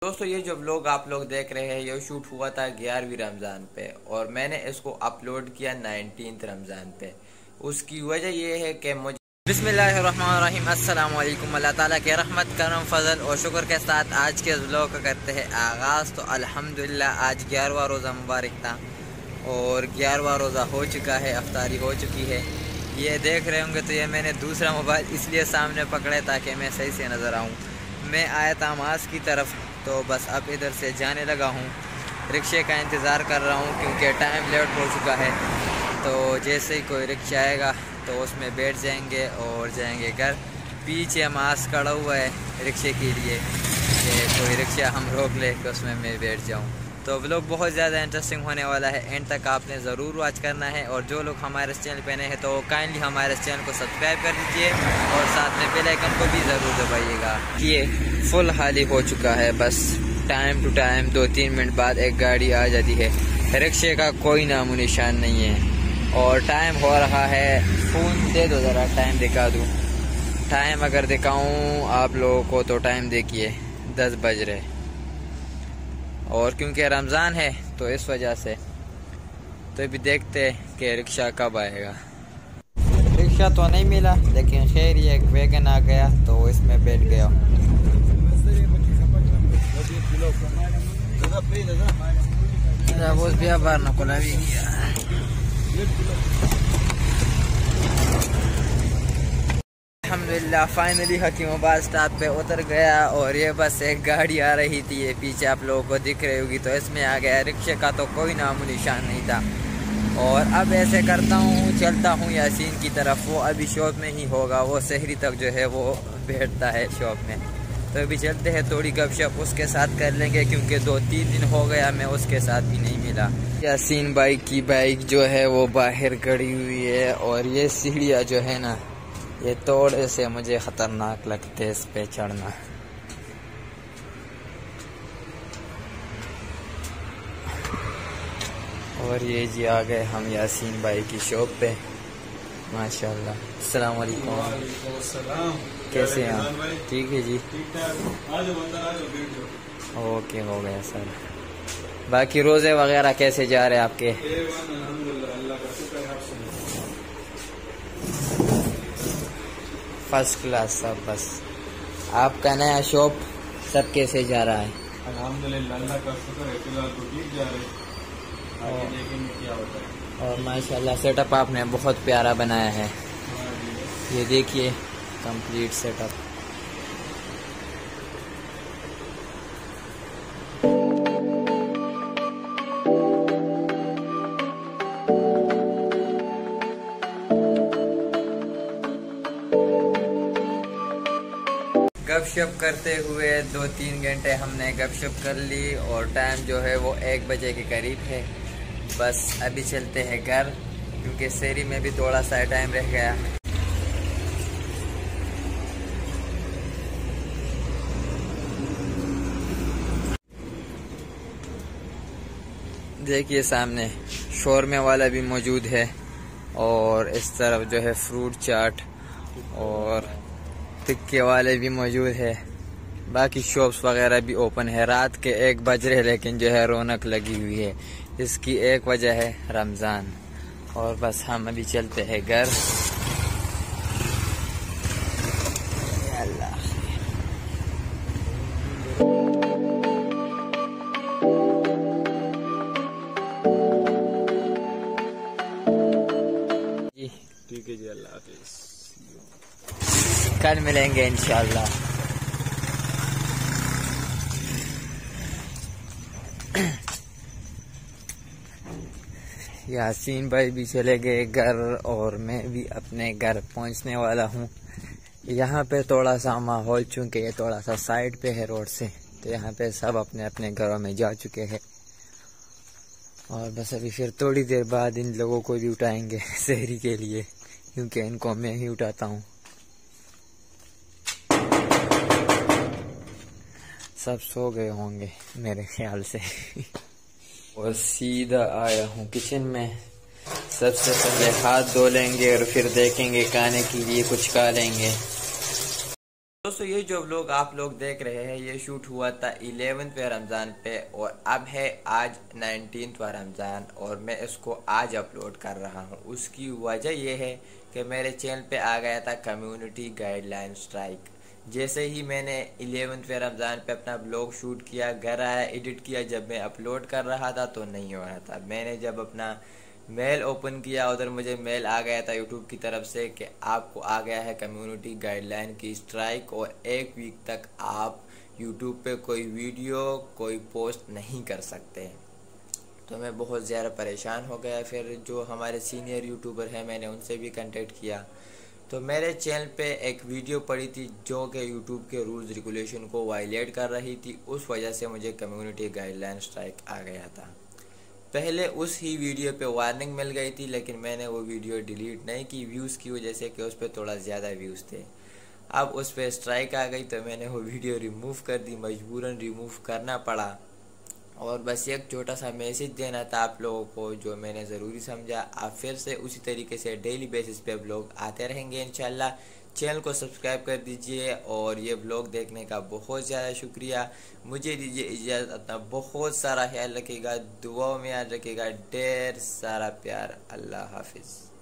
दोस्तों ये जो व्लॉग आप लोग देख रहे हैं ये शूट हुआ था 11वीं रमज़ान पे और मैंने इसको अपलोड किया 19 रमज़ान पे। उसकी वजह ये है कि मुझे बिस्मिल्लाहिर्रहमानिर्रहीम अस्सलाम वालेकुम, अल्लाह ताला के रहमत करम फजल और शुक्र के साथ आज के व्लॉग का करते हैं आगाज़। तो अल्हम्दुलिल्लाह आज 11वां रोज़ा मुबारक था और 11वां रोज़ा हो चुका है, अफ्तारी हो चुकी है। ये देख रहे होंगे तो ये मैंने दूसरा मोबाइल इसलिए सामने पकड़े ताकि मैं सही से नज़र आऊँ। मैं आया था मास की तरफ तो बस अब इधर से जाने लगा हूँ। रिक्शे का इंतज़ार कर रहा हूँ क्योंकि टाइम लेट हो चुका है। तो जैसे ही कोई रिक्शा आएगा तो उसमें बैठ जाएंगे और जाएंगे घर। पीछे मास खड़ा हुआ है रिक्शे के लिए कि कोई रिक्शा हम रोक ले कि उसमें मैं बैठ जाऊँ। तो व्लॉग बहुत ज़्यादा इंटरेस्टिंग होने वाला है, एंड तक आपने ज़रूर वॉच करना है। और जो लोग हमारे इस चैनल पे नए हैं तो काइंडली हमारे इस चैनल को सब्सक्राइब कर दीजिए और साथ में बेल आइकन को भी ज़रूर दबाइएगा। ये फुल खाली हो चुका है, बस टाइम टू टाइम 2-3 मिनट बाद एक गाड़ी आ जाती है। रिक्शे का कोई नामो निशान नहीं है और टाइम हो रहा है। फ़ोन दे दो ज़रा, टाइम दिखा दूँ। टाइम अगर दिखाऊँ आप लोगों को तो टाइम देखिए 10 बज रहे और क्योंकि रमज़ान है तो इस वजह से तो अभी देखते हैं कि रिक्शा कब आएगा। रिक्शा तो नहीं मिला लेकिन खैर ये एक वैगन आ गया तो इसमें बैठ गया। अल्हम्दुलिल्लाह फाइनली हकीमाबाद स्टॉप पे उतर गया और ये बस एक गाड़ी आ रही थी, ये पीछे आप लोगों को दिख रही होगी, तो इसमें आ गया। रिक्शे का तो कोई नामो निशान नहीं था। और अब ऐसे करता हूँ, चलता हूँ यासीन की तरफ। वो अभी शॉप में ही होगा, वो शहरी तक जो है वो बैठता है शॉप में। तो अभी चलते हैं, थोड़ी गपशप उसके साथ कर लेंगे क्योंकि 2-3 दिन हो गया मैं उसके साथ भी नहीं मिला। यासीन भाई की बाइक जो है वो बाहर खड़ी हुई है और ये सीढ़ियाँ जो है ना ये थोड़े से मुझे ख़तरनाक लगते हैं इस पे चढ़ना। और ये जी आ गए हम यासीन भाई की शॉप पे। माशाल्लाह। अस्सलाम वालेकुम। कैसे हैं आप? ठीक है जी। ओके हो गया सर। बाकी रोज़े वगैरह कैसे जा रहे हैं आपके? फर्स्ट क्लास सब। बस आपका नया शॉप सब कैसे जा रहा है? अल्हम्दुलिल्लाह अल्लाह का शुक्र है, फिलहाल तो ठीक जा रहे हैं। आगे देखेंगे क्या होता है। और माशाल्लाह सेटअप आपने बहुत प्यारा बनाया है। ये देखिए कंप्लीट सेटअप। गपशप करते हुए 2-3 घंटे हमने गपशप कर ली और टाइम जो है वो 1 बजे के करीब है। बस अभी चलते हैं घर क्योंकि शहरी में भी थोड़ा सा टाइम रह गया। देखिए सामने शोरमे वाला भी मौजूद है और इस तरफ जो है फ्रूट चाट और टिक्के वाले भी मौजूद है। बाकी शॉप्स वगैरह भी ओपन है। रात के 1 बज रहे लेकिन जो है रौनक लगी हुई है। इसकी एक वजह है रमज़ान। और बस हम अभी चलते हैं घर। अल्लाह ठीक है जी, अल्लाह हाफिज़। कल मिलेंगे इंशाल्लाह। यासीन भाई भी चले गए घर और मैं भी अपने घर पहुंचने वाला हूं। यहाँ पे थोड़ा सा माहौल, चूँकि ये थोड़ा सा साइड पे है रोड से, तो यहाँ पे सब अपने अपने घरों में जा चुके हैं। और बस अभी फिर थोड़ी देर बाद इन लोगों को भी उठाएंगे शहरी के लिए क्योंकि इनको मैं ही उठाता हूँ। सब सो गए होंगे मेरे ख्याल से। और सीधा आया हूँ किचन में। सबसे पहले हाथ धो लेंगे और फिर देखेंगे खाने के लिए कुछ खा लेंगे। दोस्तों ये जो व्लॉग आप लोग देख रहे हैं ये शूट हुआ था 11वें रमज़ान पे और अब है आज 19वां रमज़ान और मैं इसको आज अपलोड कर रहा हूँ। उसकी वजह यह है कि मेरे चैनल पे आ गया था कम्युनिटी गाइडलाइन स्ट्राइक। जैसे ही मैंने 11वें रमज़ान पे अपना ब्लॉग शूट किया, घर आया, एडिट किया, जब मैं अपलोड कर रहा था तो नहीं हो रहा था। मैंने जब अपना मेल ओपन किया उधर मुझे मेल आ गया था यूट्यूब की तरफ से कि आपको आ गया है कम्युनिटी गाइडलाइन की स्ट्राइक और 1 वीक तक आप यूट्यूब पे कोई वीडियो कोई पोस्ट नहीं कर सकते। तो मैं बहुत ज़्यादा परेशान हो गया। फिर जो हमारे सीनियर यूट्यूबर हैं मैंने उनसे भी कांटेक्ट किया। तो मेरे चैनल पे एक वीडियो पड़ी थी जो कि यूट्यूब के रूल्स रेगुलेशन को वायलेट कर रही थी, उस वजह से मुझे कम्युनिटी गाइडलाइन स्ट्राइक आ गया था। पहले उस ही वीडियो पे वार्निंग मिल गई थी लेकिन मैंने वो वीडियो डिलीट नहीं की व्यूज़ की वजह से कि उस पर थोड़ा ज़्यादा व्यूज़ थे। अब उस पर स्ट्राइक आ गई तो मैंने वो वीडियो रिमूव कर दी, मजबूरन रिमूव करना पड़ा। और बस एक छोटा सा मैसेज देना था आप लोगों को जो मैंने ज़रूरी समझा। आप फिर से उसी तरीके से डेली बेसिस पे व्लॉग आते रहेंगे इंशाल्लाह। चैनल को सब्सक्राइब कर दीजिए और ये व्लॉग देखने का बहुत ज़्यादा शुक्रिया। मुझे दीजिए इजाज़त, अपना बहुत सारा ख्याल रखिएगा, दुआओं में याद रखिएगा, ढेर सारा प्यार। अल्लाह हाफिज़।